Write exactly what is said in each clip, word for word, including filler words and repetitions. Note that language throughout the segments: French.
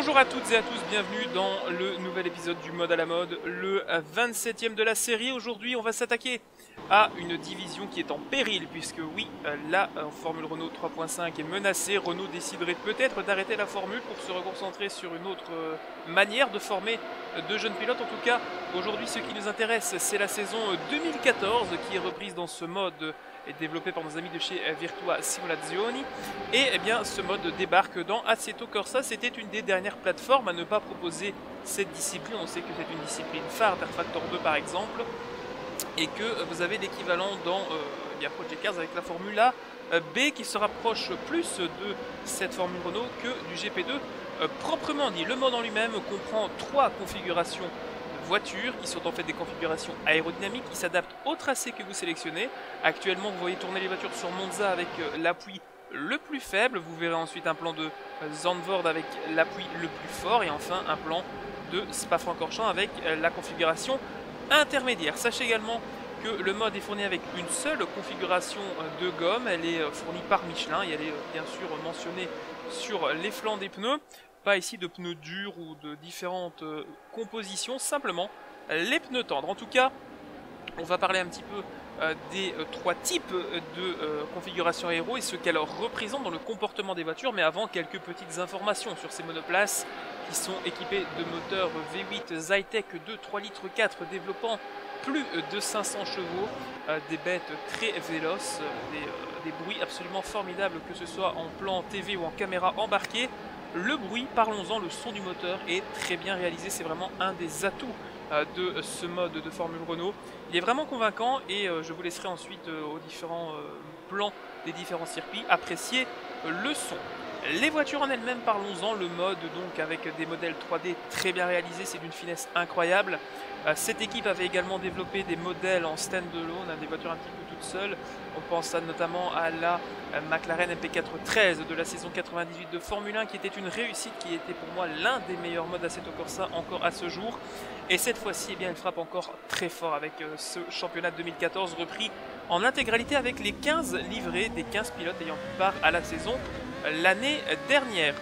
Bonjour à toutes et à tous, bienvenue dans le nouvel épisode du Mode à la Mode, le vingt-septième de la série. Aujourd'hui, on va s'attaquer à une division qui est en péril, puisque oui, la Formule Renault trois point cinq est menacée. Renault déciderait peut-être d'arrêter la Formule pour se reconcentrer sur une autre manière de former de jeunes pilotes. En tout cas, aujourd'hui, ce qui nous intéresse, c'est la saison deux mille quatorze qui est reprise dans ce mode est développé par nos amis de chez Virtua Simulazioni. Et eh bien, ce mode débarque dans Assetto Corsa. C'était une des dernières plateformes à ne pas proposer cette discipline. On sait que c'est une discipline phare d'R-Factor deux par exemple. Et que vous avez l'équivalent dans euh, eh bien, Project Cars avec la Formula B qui se rapproche plus de cette Formule Renault que du G P deux. Euh, proprement dit, le mode en lui-même comprend trois configurations voitures, qui sont en fait des configurations aérodynamiques, qui s'adaptent au tracé que vous sélectionnez. Actuellement, vous voyez tourner les voitures sur Monza avec euh, l'appui le plus faible. Vous verrez ensuite un plan de euh, Zandvoort avec l'appui le plus fort. Et enfin, un plan de Spa-Francorchamps avec euh, la configuration intermédiaire. Sachez également que le mode est fourni avec une seule configuration euh, de gomme. Elle est euh, fournie par Michelin et elle est euh, bien sûr mentionnée sur les flancs des pneus. Pas ici de pneus durs ou de différentes euh, compositions, simplement les pneus tendres. En tout cas, on va parler un petit peu euh, des euh, trois types de euh, configuration aéro et ce qu'elles représentent dans le comportement des voitures. Mais avant, quelques petites informations sur ces monoplaces qui sont équipées de moteurs V huit Zytec de trois litres quatre développant plus de cinq cents chevaux, euh, des bêtes très véloces, euh, des, euh, des bruits absolument formidables que ce soit en plan T V ou en caméra embarquée. Le bruit, parlons-en, le son du moteur est très bien réalisé, c'est vraiment un des atouts euh, de ce mode de Formule Renault. Il est vraiment convaincant et euh, je vous laisserai ensuite euh, aux différents euh, plans des différents circuits apprécier euh, le son. Les voitures en elles-mêmes, parlons-en, le mode donc avec des modèles trois D très bien réalisés, c'est d'une finesse incroyable. Euh, cette équipe avait également développé des modèles en stand-alone, hein, des voitures un petit peu toutes seules. On pense à, notamment à la euh, McLaren M P quatre treize de la saison quatre-vingt-dix-huit de Formule un qui était une réussite, qui était pour moi l'un des meilleurs modes Assetto Corsa encore à ce jour. Et cette fois-ci, eh bien, elle frappe encore très fort avec euh, ce championnat deux mille quatorze repris en intégralité avec les quinze livrets des quinze pilotes ayant pris part à la saison l'année dernière.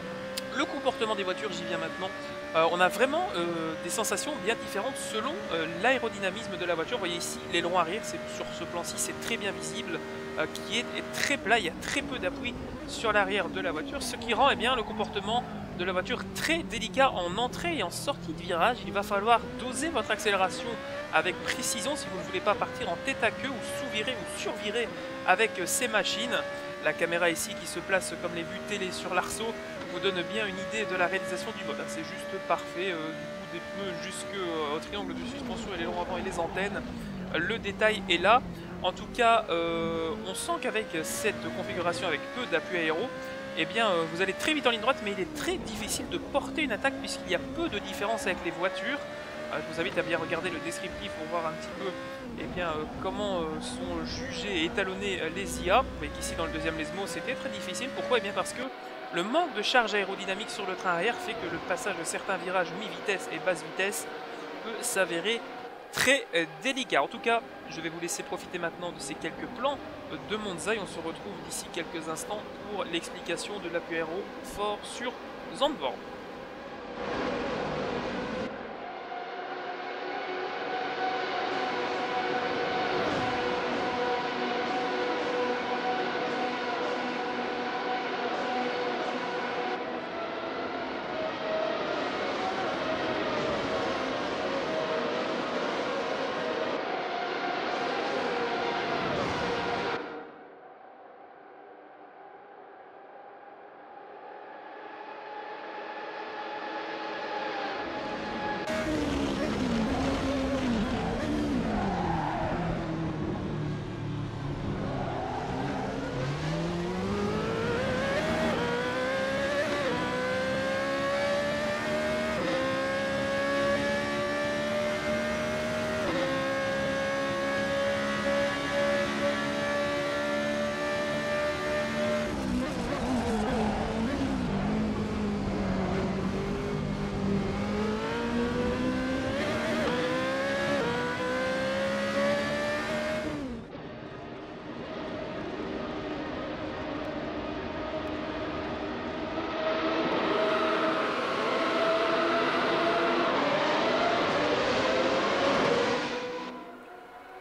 Le comportement des voitures, j'y viens maintenant. Euh, on a vraiment euh, des sensations bien différentes selon euh, l'aérodynamisme de la voiture. Vous voyez ici l'aileron arrière, c'est sur ce plan-ci, c'est très bien visible, euh, qui est, est très plat, il y a très peu d'appui sur l'arrière de la voiture, ce qui rend eh bien, le comportement de la voiture très délicat en entrée et en sortie de virage. Il va falloir doser votre accélération avec précision si vous ne voulez pas partir en tête à queue ou sous-virer ou survirer avec euh, ces machines. La caméra ici qui se place comme les vues télé sur l'arceau vous donne bien une idée de la réalisation du mode. C'est juste parfait, euh, du bout des pneus jusqu'au triangle de suspension et l'aileron avant et les antennes. Le détail est là. En tout cas, euh, on sent qu'avec cette configuration avec peu d'appui aéro, eh bien, euh, vous allez très vite en ligne droite, mais il est très difficile de porter une attaque puisqu'il y a peu de différence avec les voitures. Euh, je vous invite à bien regarder le descriptif pour voir un petit peu eh bien, euh, comment euh, sont jugés et étalonnés euh, les I A. Vous voyez qu'ici dans le deuxième Lesmo c'était très difficile. Pourquoi? Eh bien parce que le manque de charge aérodynamique sur le train arrière fait que le passage de certains virages mi-vitesse et basse vitesse peut s'avérer très euh, délicat. En tout cas, je vais vous laisser profiter maintenant de ces quelques plans euh, de Monza et on se retrouve d'ici quelques instants pour l'explication de l'appui aéro fort sur Zandvoort.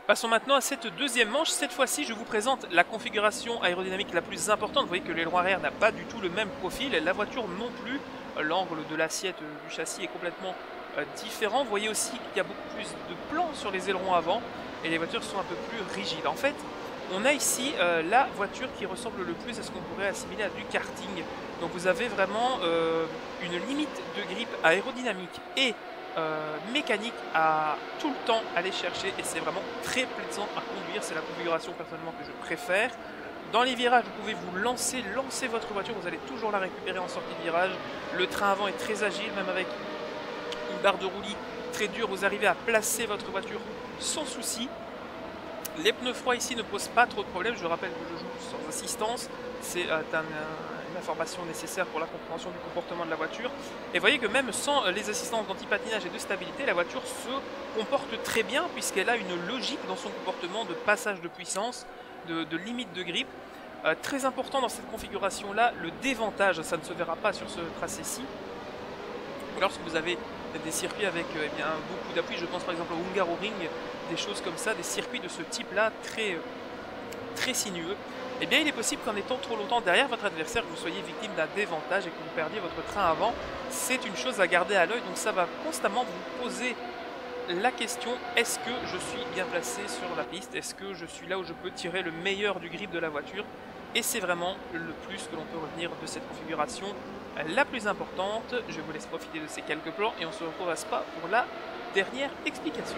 Passons maintenant à cette deuxième manche. Cette fois-ci, je vous présente la configuration aérodynamique la plus importante. Vous voyez que l'aileron arrière n'a pas du tout le même profil, la voiture non plus. L'angle de l'assiette du châssis est complètement euh, différent. Vous voyez aussi qu'il y a beaucoup plus de plans sur les ailerons avant et les voitures sont un peu plus rigides. En fait, on a ici euh, la voiture qui ressemble le plus à ce qu'on pourrait assimiler à du karting. Donc vous avez vraiment euh, une limite de grippe aérodynamique et euh, mécanique à tout le temps aller chercher et c'est vraiment très plaisant à conduire. C'est la configuration personnellement que je préfère. Dans les virages, vous pouvez vous lancer, lancer votre voiture, vous allez toujours la récupérer en sortie de virage. Le train avant est très agile, même avec une barre de roulis très dure, vous arrivez à placer votre voiture sans souci. Les pneus froids ici ne posent pas trop de problèmes, je rappelle que je joue sans assistance, c'est euh, un, une information nécessaire pour la compréhension du comportement de la voiture. Et vous voyez que même sans les assistances d'anti-patinage et de stabilité, la voiture se comporte très bien puisqu'elle a une logique dans son comportement de passage de puissance, de, de limite de grippe. Euh, très important dans cette configuration-là, le déventage, ça ne se verra pas sur ce tracé-ci. Lorsque vous avez des circuits avec euh, eh bien, beaucoup d'appui, je pense par exemple au Hungaroring, des choses comme ça, des circuits de ce type-là, très, euh, très sinueux, eh bien il est possible qu'en étant trop longtemps derrière votre adversaire, vous soyez victime d'un déventage et que vous perdiez votre train avant. C'est une chose à garder à l'œil, donc ça va constamment vous poser la question, est-ce que je suis bien placé sur la piste? Est-ce que je suis là où je peux tirer le meilleur du grip de la voiture? Et c'est vraiment le plus que l'on peut retenir de cette configuration la plus importante. Je vous laisse profiter de ces quelques plans et on se retrouve à Spa pour la dernière explication.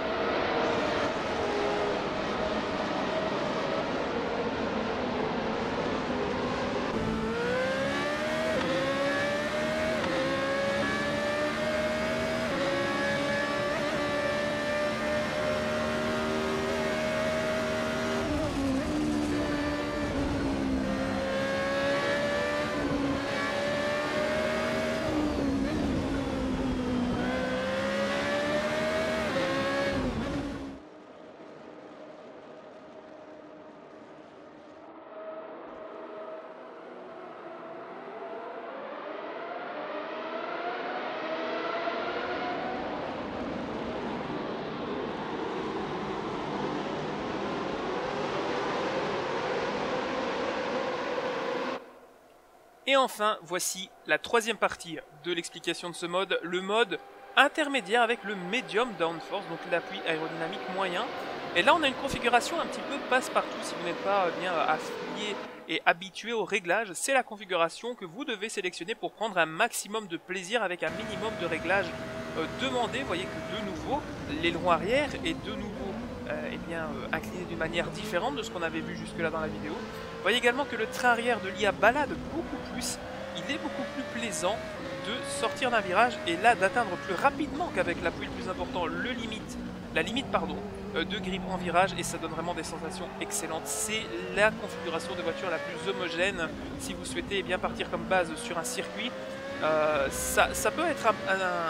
Et enfin, voici la troisième partie de l'explication de ce mode, le mode intermédiaire avec le medium downforce, donc l'appui aérodynamique moyen. Et là, on a une configuration un petit peu passe-partout. Si vous n'êtes pas bien affilié et habitué au réglage, c'est la configuration que vous devez sélectionner pour prendre un maximum de plaisir avec un minimum de réglages euh, demandés. Vous voyez que de nouveau, l'aileron arrière est de nouveau euh, eh bien, euh, incliné d'une manière différente de ce qu'on avait vu jusque-là dans la vidéo. Vous voyez également que le train arrière de l'I A balade beaucoup plus, il est beaucoup plus plaisant de sortir d'un virage et là d'atteindre plus rapidement qu'avec l'appui le plus important, le limite, la limite pardon, de grippe en virage et ça donne vraiment des sensations excellentes. C'est la configuration de voiture la plus homogène si vous souhaitez bien partir comme base sur un circuit. Euh, ça, ça peut être un,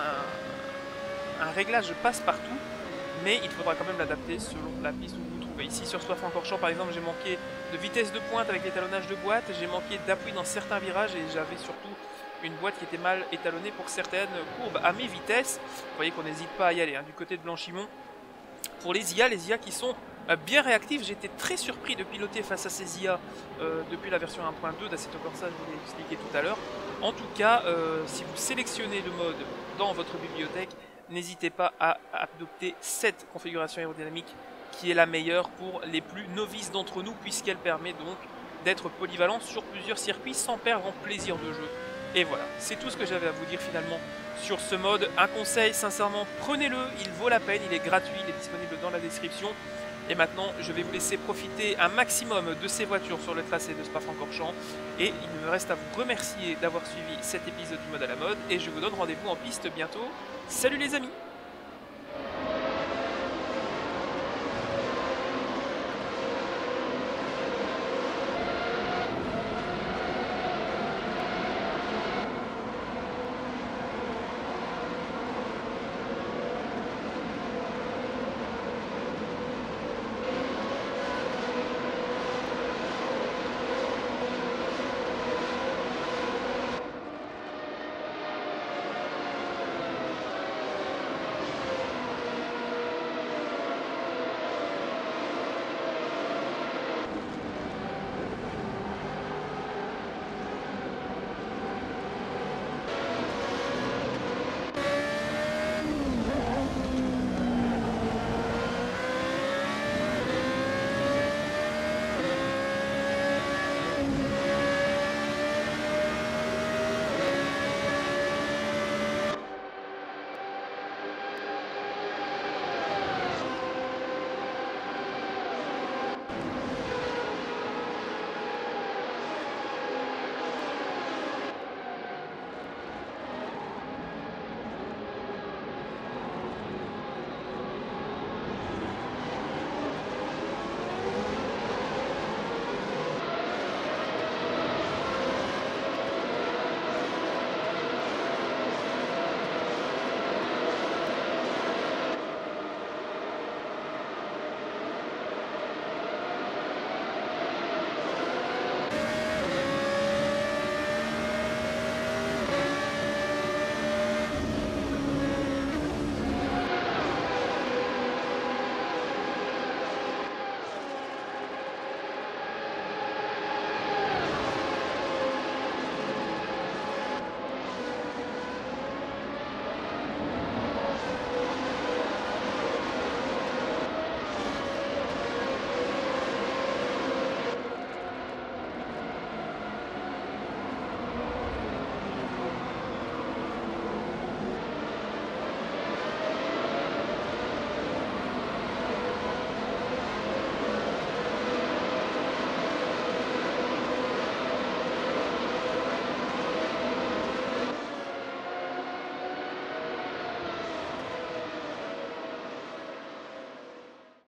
un, un réglage passe-partout, mais il faudra quand même l'adapter selon la piste où vous vous trouvez. Ici sur Spa-Francorchamps par exemple, j'ai manqué de vitesse de pointe avec l'étalonnage de boîte, j'ai manqué d'appui dans certains virages et j'avais surtout une boîte qui était mal étalonnée pour certaines courbes à mes vitesses. Vous voyez qu'on n'hésite pas à y aller, hein, du côté de Blanchimont. Pour les I A, les I A qui sont euh, bien réactifs, j'étais très surpris de piloter face à ces I A euh, depuis la version un point deux d'Assetto Corsa, je vous l'ai expliqué tout à l'heure. En tout cas, euh, si vous sélectionnez le mode dans votre bibliothèque, n'hésitez pas à adopter cette configuration aérodynamique qui est la meilleure pour les plus novices d'entre nous, puisqu'elle permet donc d'être polyvalent sur plusieurs circuits sans perdre en plaisir de jeu. Et voilà, c'est tout ce que j'avais à vous dire finalement sur ce mode. Un conseil, sincèrement, prenez-le, il vaut la peine, il est gratuit, il est disponible dans la description. Et maintenant, je vais vous laisser profiter un maximum de ces voitures sur le tracé de Spa-Francorchamps. Et il me reste à vous remercier d'avoir suivi cet épisode du mode à la mode. Et je vous donne rendez-vous en piste bientôt. Salut les amis!